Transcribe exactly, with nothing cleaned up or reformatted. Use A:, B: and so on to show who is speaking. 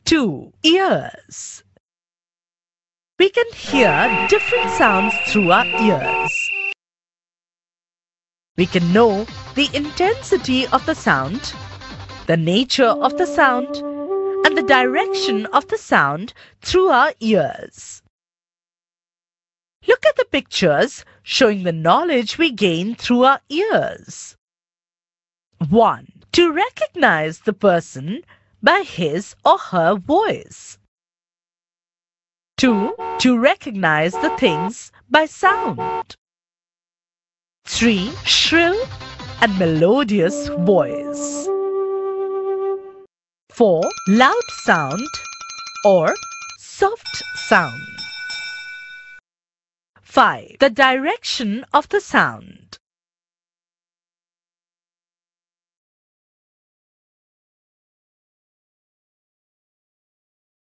A: two. Ears. We can hear different sounds through our ears. We can know the intensity of the sound, the nature of the sound, and the direction of the sound through our ears. Look at the pictures showing the knowledge we gain through our ears. one. To recognize the person by his or her voice. two. To recognize the things by sound. three. Shrill and melodious voice. four. Loud sound or soft sound. five. The direction of the sound.